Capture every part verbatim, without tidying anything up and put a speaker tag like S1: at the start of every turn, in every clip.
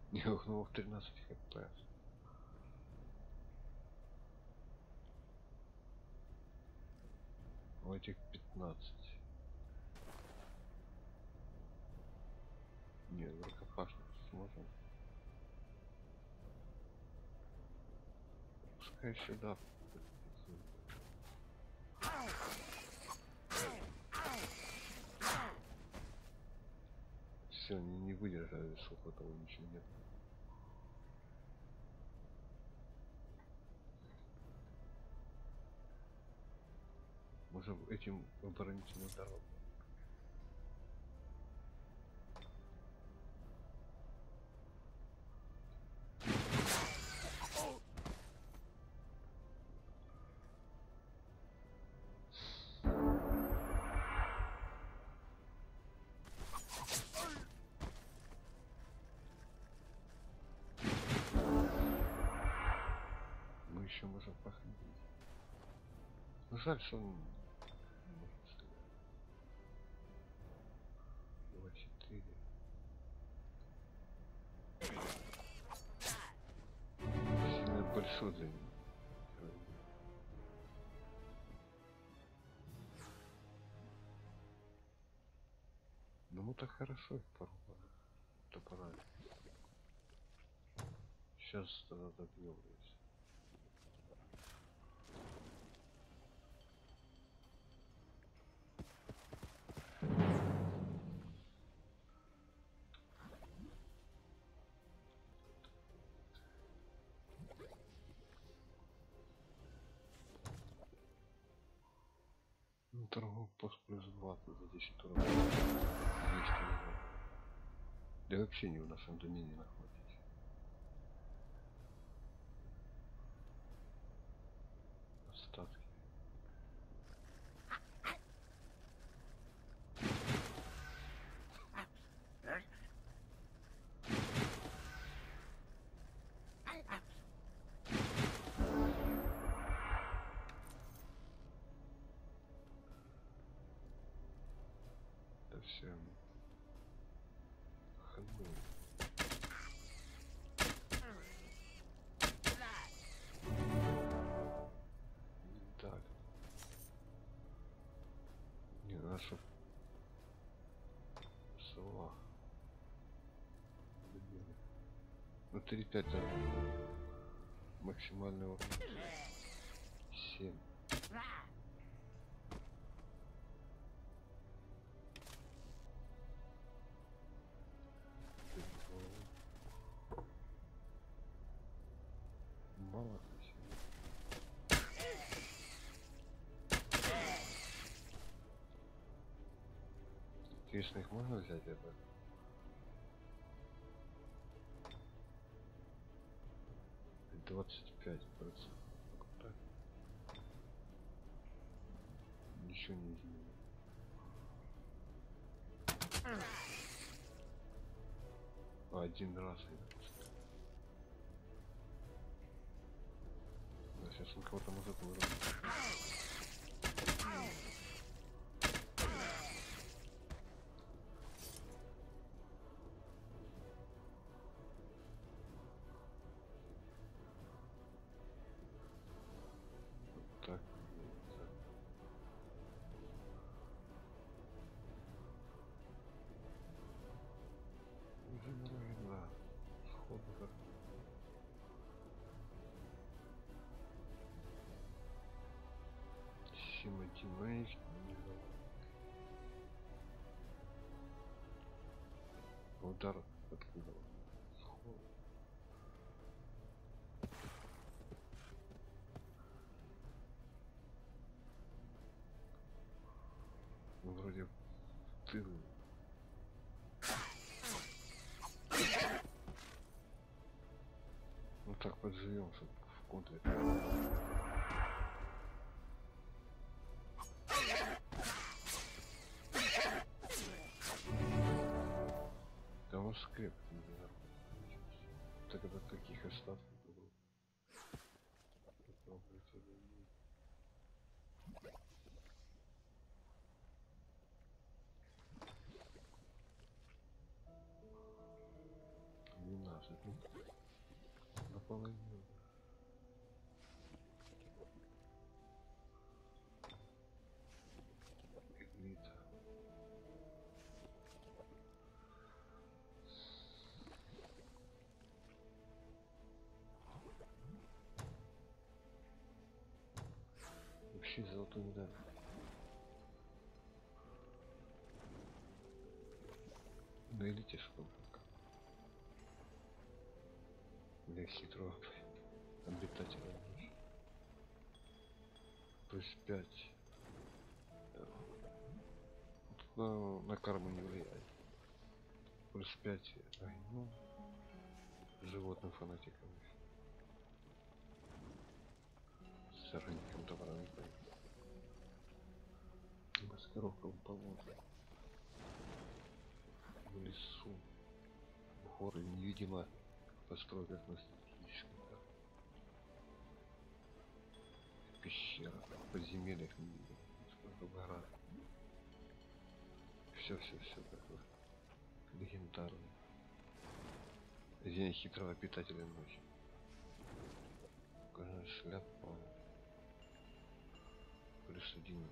S1: Не ухнул в тринадцать хп. У этих пятнадцать. Нет, рукопашно сможем. Пускай сюда. Все, не, не выдержали, сколько того ничего нет. Можем этим оборонительную дорогу. Мы еще можем походить. Ну жаль, что он не может стрелять. два четыре. Сильно большой для него. Ну мы так хорошо их порвали. Топорами. Сейчас тогда добьем здесь. Ну, торговый пост плюс двадцать за десять уроков. двести уроков. Да вообще не в нашем домене находитесь. Остатки. Да все. Ходной. Не дали. Не, наша сова. Ну три пять максимальный уровень. семь. Мало красиво. Интересно, их можно взять это? двадцать пять процентов. Так. Ничего не изменилось. Один раз я да, сейчас он кого-то может вырвать. Вот так. Уже наверное, сходу как. Симатимейш, удар откуда? Сходу. Ну, вроде в тыл. Ну так подживем, чтобы в контре. Да он скреп не знаю. Тогда таких остатков было. Попробуйте вернуть. Не наш. двадцать, ну, наполовину. Пиглит. Вообще золотой медаль. На элите что? Для хитрого обитателя. Плюс пять. На, на карму не влияет. Плюс пять. Ай, ну, животным фанатикам. С органиком добра не пойду. Маскировка в болоте. В лесу. В горы невидимо постройках на стратегической карте. В пещерах, в подземельях невидимо. Сколько в горах. Все, все, все такое. Легендарный. День хитрого обитателя ночи. Кожаная шляпа. Плюс один.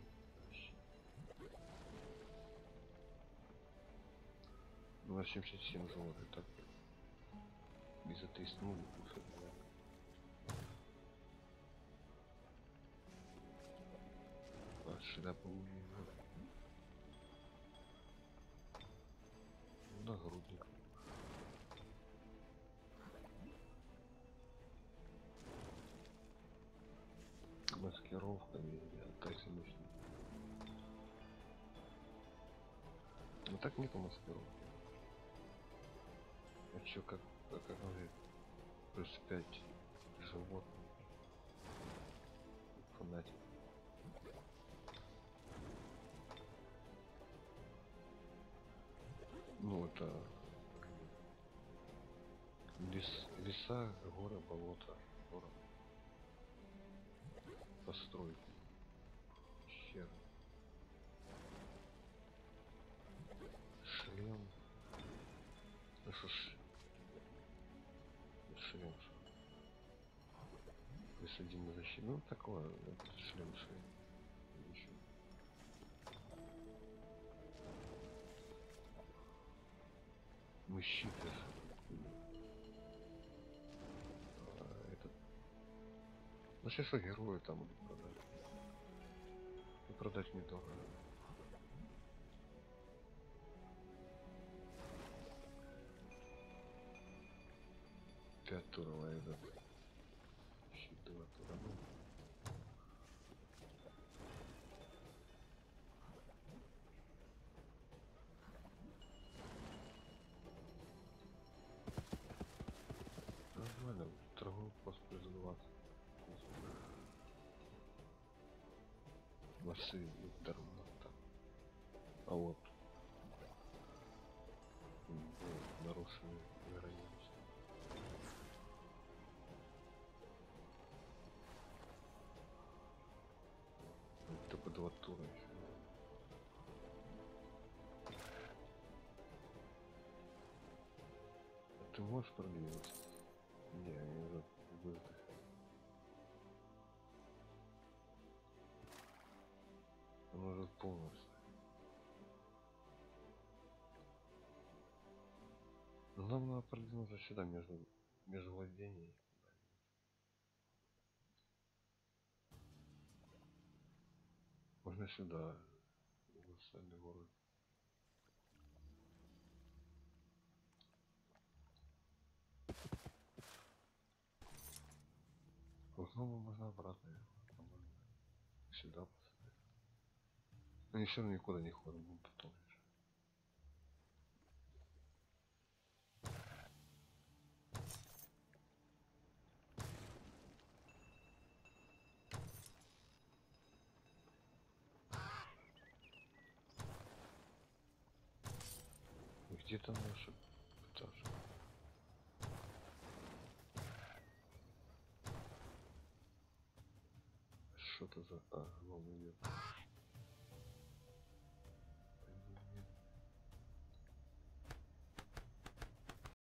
S1: Ну, на семьдесят семь золота. Так. Без триста ну, а шляпа у него. Нагрудник. Маскировка везде, так мощно. Ну так нету маскировки. А чё, как, как, как он говорит? Плюс пять животных. Фанатик. Ну это лес, леса, горы, болота, город. Постройки. Пещеры. Шлем. Ну что ж. Шлем. Плюс один на защиту. Ну такое. Шлем, шлем. Еще. Мы щиты. А, этот. Ну сейчас герои там будут продать. И продать недорого. Пять туров, а этот. Щит два тура. Ну. Нормально, торговый пост плюс двадцать. Массы дарма там. А вот. Вот нарушены границы. Только два тура еще. Ты можешь продвинуться? Не, они уже выдох. Он уже полностью. Но нам надо продвинуться сюда между между владениями. Можно сюда. Вассальный город. Вот снова можно обратно. Сюда посадить. Они все равно никуда не ходят, будем потом. Где там наши этажи? Что-то за... А, ну идет.